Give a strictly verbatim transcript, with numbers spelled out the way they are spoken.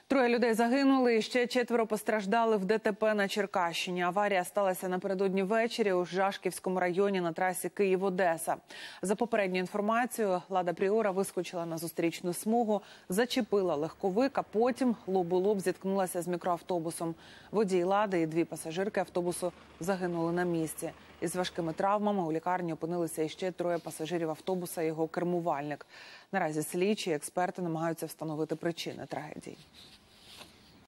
Троє людей загинули і ще четверо постраждали в ДТП на Черкащині. Аварія сталася напередодні ввечері у Жашківському районі на трасі Київ-Одеса. За попередньою інформацією, «Лада Пріора» вискочила на зустрічну смугу, зачепила легковик, а потім лоб у лоб зіткнулася з мікроавтобусом. Водій «Лади» і дві пасажирки автобусу загинули на місці. Із важкими травмами у лікарні опинилися іще троє пасажирів автобуса і його кермувальник. Наразі слідчі і експерти намагаються встановити причини трагедії.